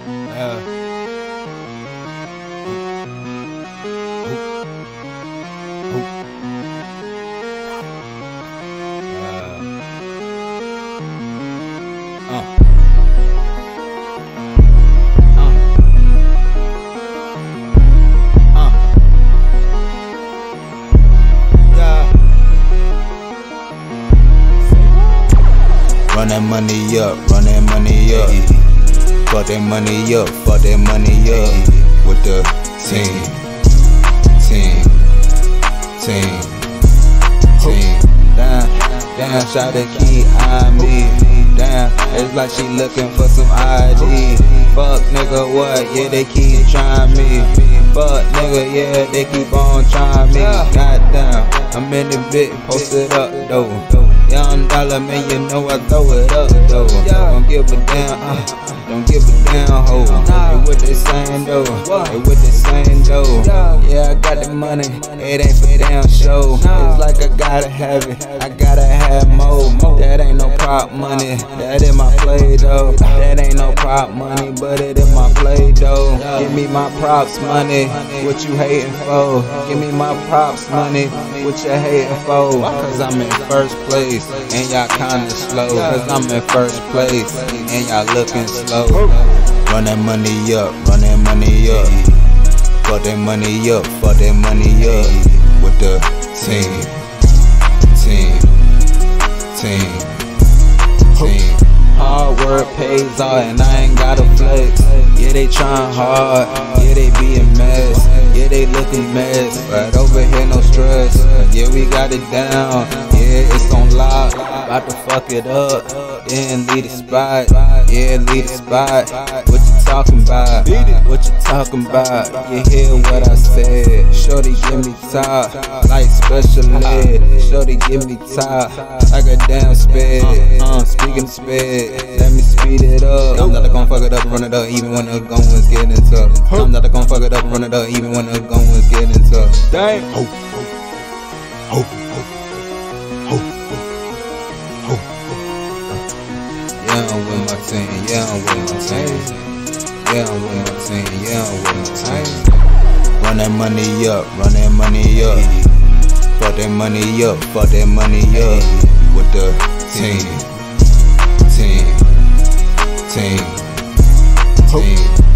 Run that money up, run that money up. Fuck that money up, fuck that money up. With the team. Damn, shout the key on me. Damn, it's like she looking for some ID. Fuck nigga, what? Yeah, they keep trying me. Fuck nigga, yeah, they keep on trying me. Goddamn, I'm in the bit, post it up though. Young dollar, man, you know I throw it up though. Don't give a damn, don't give a damn hoe. Hey, what they saying though? Hey, what they saying though? Yeah, I got the money, it ain't for damn show. It's like I gotta have it, I gotta have more. That ain't no prop money, that in my play though. That ain't no prop money, but it in my play though. Give me my props money, what you hating for? Give me my props money, what you hating for? Cause I'm in first place, and y'all kinda slow. Cause I'm in first place, and y'all looking slow. Run that money up, run that money up. Fuck that money up, fuck that money up. With the team. Hard work pays off, and I ain't gotta flex. Yeah, they trying hard, yeah, they be a mess. Yeah, they looking mess, but over here no stress. Yeah, we got it down, yeah, it's on lock. About to fuck it up, then leave the spot. Yeah, leave the spot. What you talking about? What you talking about? You hear what I said? Shorty give me top, like special ed. Shorty give me top, like a damn sped. Speaking of sped, let me speed it up. I'm not gonna fuck it up, run it up, even when the gun was getting tough. I'm not gonna fuck it up, run it up, even when the gun was getting tough. Dang. Yeah, I'm with my team, yeah, I'm with my team. Yeah, I'm with my team, yeah, I'm with my team. Run that money up, run that money up. Fuck that money up, fuck that money up. With the team.